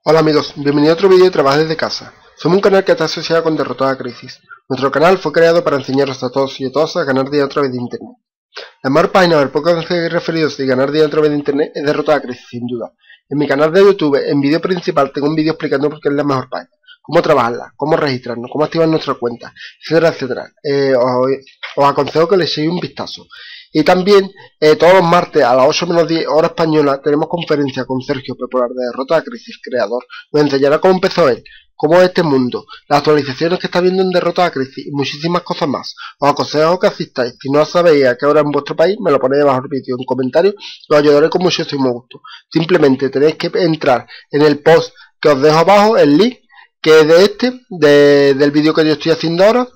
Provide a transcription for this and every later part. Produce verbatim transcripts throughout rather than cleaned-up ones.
Hola amigos, bienvenido a otro vídeo de Trabajo desde casa. Somos un canal que está asociado con Derrotada Crisis. Nuestro canal fue creado para enseñaros a todos y a todas a ganar dinero a través de internet. La mejor página del podcast referidos y ganar dinero a través de internet es Derrotada Crisis, sin duda. En mi canal de YouTube, en vídeo principal, tengo un vídeo explicando por qué es la mejor página, cómo trabajarla, cómo registrarnos, cómo activar nuestra cuenta, etcétera, etcétera. Eh, os, os aconsejo que le echéis un vistazo. Y también, eh, todos los martes a las ocho menos diez hora española, tenemos conferencia con Sergio Pepolar de Derrotada Crisis, creador. Nos enseñará cómo empezó él, cómo es este mundo, las actualizaciones que está viendo en Derrotada Crisis y muchísimas cosas más. Os aconsejo que asistáis. Si no sabéis a qué hora en vuestro país, me lo ponéis debajo del vídeo en comentarios. Os ayudaré con muchísimo gusto. Simplemente tenéis que entrar en el post que os dejo abajo, el link, que es de este, de, del vídeo que yo estoy haciendo ahora.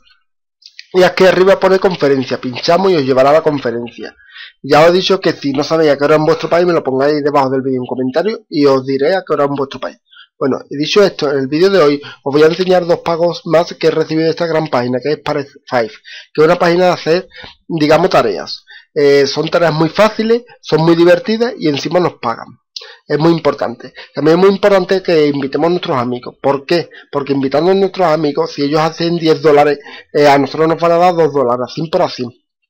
Y aquí arriba pone conferencia, pinchamos y os llevará a la conferencia. Ya os he dicho que si no sabéis a qué hora en vuestro país, me lo pongáis debajo del vídeo en comentarios y os diré a qué hora en vuestro país. Bueno, y dicho esto, en el vídeo de hoy os voy a enseñar dos pagos más que he recibido de esta gran página, que es Sparify, que es una página de hacer, digamos, tareas. Eh, son tareas muy fáciles, son muy divertidas y encima nos pagan. Es muy importante. También es muy importante que invitemos a nuestros amigos. ¿Por qué? Porque invitando a nuestros amigos, si ellos hacen diez dólares, eh, a nosotros nos van a dar dos dólares, así por así.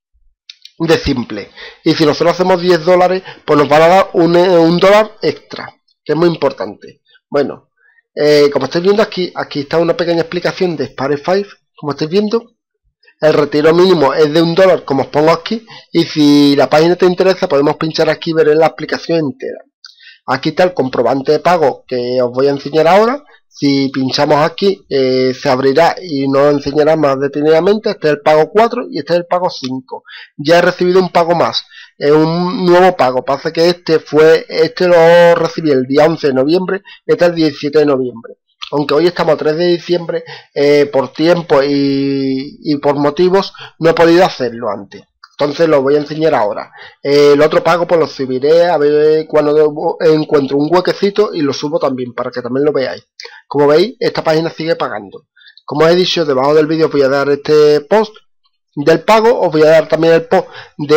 De simple. Y si nosotros hacemos diez dólares, pues nos van a dar un, un dólar extra, que es muy importante. Bueno, eh, como estáis viendo aquí, aquí está una pequeña explicación de Sparify, como estáis viendo. El retiro mínimo es de un dólar, como os pongo aquí. Y si la página te interesa, podemos pinchar aquí y ver la explicación entera. Aquí está el comprobante de pago que os voy a enseñar ahora. Si pinchamos aquí, eh, se abrirá y nos enseñará más detenidamente. Este es el pago cuatro y este es el pago cinco. Ya he recibido un pago más, es un nuevo pago. Pasa que este fue, este lo recibí el día once de noviembre, este es el diecisiete de noviembre. Aunque hoy estamos a tres de diciembre, eh, por tiempo y, y por motivos no he podido hacerlo antes. Entonces lo voy a enseñar ahora. Eh, el otro pago pues lo subiré a ver cuando encuentro un huequecito y lo subo también para que también lo veáis. Como veis, esta página sigue pagando. Como he dicho, debajo del vídeo os voy a dar este post del pago. Os voy a dar también el post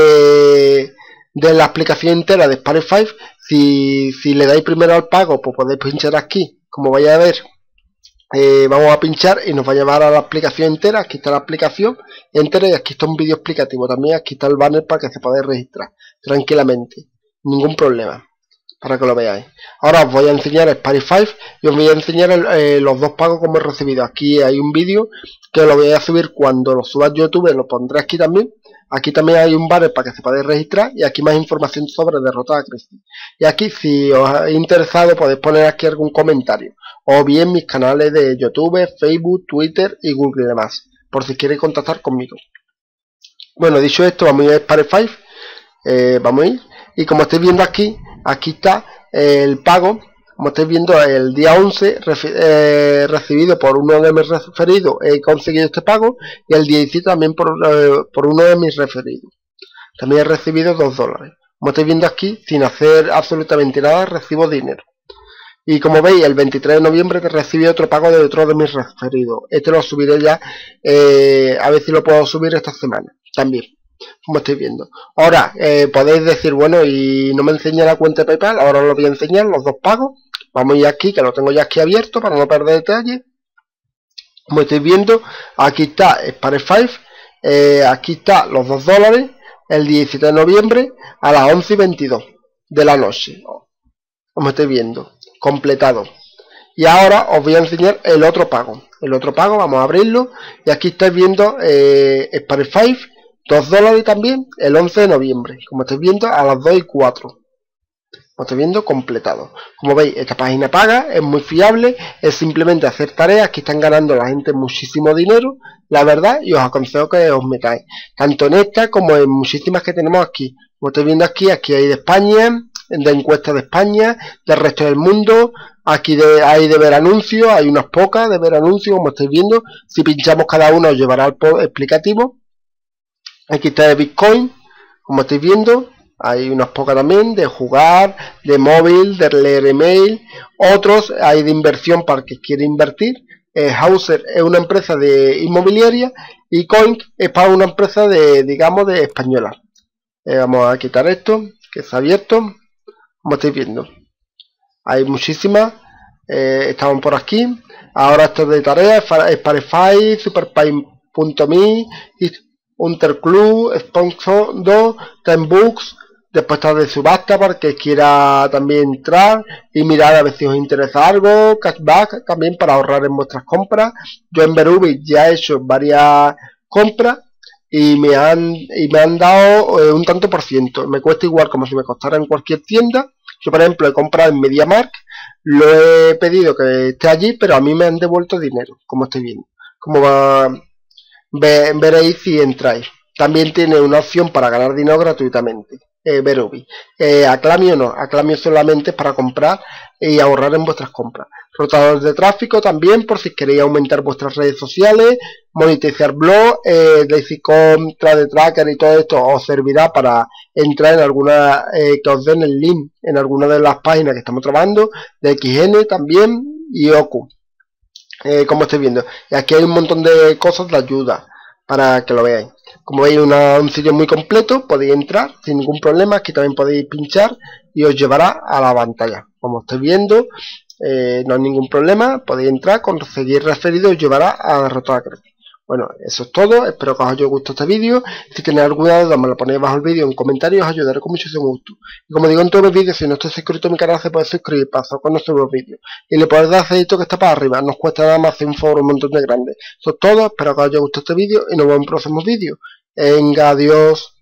de, de la explicación entera de Sparify. Si, si le dais primero al pago, pues podéis pinchar aquí, como vais a ver. Eh, vamos a pinchar y nos va a llevar a la aplicación entera. Aquí está la aplicación entera y aquí está un vídeo explicativo. También aquí está el banner para que se podáis registrar tranquilamente, ningún problema, para que lo veáis. Ahora os voy a enseñar Sparify y os voy a enseñar el, eh, los dos pagos como he recibido. Aquí hay un vídeo que lo voy a subir cuando lo suba a YouTube, lo pondré aquí también. Aquí también hay un banner para que se podáis registrar y aquí más información sobre Derrotada Crisis. Y aquí, si os ha interesado, podéis poner aquí algún comentario, o bien mis canales de YouTube, Facebook, Twitter y Google y demás, por si queréis contactar conmigo. Bueno, dicho esto, vamos a ir a Sparify, eh, vamos a ir, y como estáis viendo aquí, aquí está el pago. Como estáis viendo, el día once eh, recibido por uno de mis referidos he conseguido este pago, y el diecisiete también por, eh, por uno de mis referidos. También he recibido dos dólares. Como estáis viendo aquí, sin hacer absolutamente nada, recibo dinero. Y como veis, el veintitrés de noviembre recibí otro pago de otro de mis referidos. Este lo subiré ya, eh, a ver si lo puedo subir esta semana también, como estáis viendo. Ahora, eh, podéis decir, bueno, y no me enseña la cuenta de PayPal. Ahora os lo voy a enseñar, los dos pagos. Vamos a ir aquí, que lo tengo ya aquí abierto para no perder detalle. Como estáis viendo, aquí está Sparify, eh, aquí está los dos dólares, el diecisiete de noviembre a las once y veintidós de la noche. Como estáis viendo, completado. Y ahora os voy a enseñar el otro pago. El otro pago, vamos a abrirlo. Y aquí estáis viendo eh, Sparify, dos dólares también, el once de noviembre. Como estáis viendo, a las dos y cuatro. Lo estoy viendo completado. Como veis, esta página paga, es muy fiable, es simplemente hacer tareas. Aquí están ganando la gente muchísimo dinero, la verdad, y os aconsejo que os metáis, tanto en esta como en muchísimas que tenemos aquí. Como estáis viendo aquí, aquí hay de España, de encuestas de España, del resto del mundo. Aquí de, hay de ver anuncios, hay unas pocas de ver anuncios, como estáis viendo. Si pinchamos cada uno os llevará al post explicativo. Aquí está de Bitcoin, como estáis viendo. Hay unas pocas también de jugar, de móvil, de leer email. Otros hay de inversión para el que quiere invertir. Eh, Hauser es una empresa de inmobiliaria y Coin es para una empresa de, digamos, de española. Eh, vamos a quitar esto, que está abierto. Como estáis viendo, hay muchísimas. eh, estaban por aquí. Ahora esto de tareas, Spotify, Superpay.me, Unterclub, Sponsor dos, Ten Books. Después está de subasta para que quiera también entrar y mirar a ver si os interesa algo. Cashback también para ahorrar en vuestras compras. Yo en Verubi ya he hecho varias compras y me han, y me han dado eh, un tanto por ciento. Me cuesta igual como si me costara en cualquier tienda. Yo por ejemplo he comprado en MediaMarkt, lo he pedido que esté allí, pero a mí me han devuelto dinero, como estoy viendo. Como va, ve, veréis si entráis. También tiene una opción para ganar dinero gratuitamente. Eh, Verubi. Eh, Aclamio no, Aclamio solamente es para comprar y ahorrar en vuestras compras. Rotadores de tráfico también, por si queréis aumentar vuestras redes sociales, monetizar blog, eh, Daisycom, Trade Tracker y todo esto os servirá para entrar en alguna, eh, que os den el link en alguna de las páginas que estamos trabajando, de X N también y Oku, eh, como estáis viendo. Y aquí hay un montón de cosas de ayuda para que lo veáis. Como veis, una, un sitio muy completo, podéis entrar sin ningún problema. Aquí también podéis pinchar y os llevará a la pantalla. Como estáis viendo, eh, no hay ningún problema, podéis entrar, conseguir referido y os llevará a Derrotada Creative. Bueno, eso es todo, espero que os haya gustado este vídeo. Si tenéis alguna duda me lo ponéis bajo el vídeo en comentarios, os ayudaré con muchísimo gusto. Y como digo en todos los vídeos, si no estáis suscrito a mi canal se puede suscribir para hacer con nuestros vídeos. Y le podéis dar dedito que está para arriba, no os cuesta nada más, hacer un favor un montón de grande. Eso es todo, espero que os haya gustado este vídeo y nos vemos en próximos vídeos. Venga, adiós.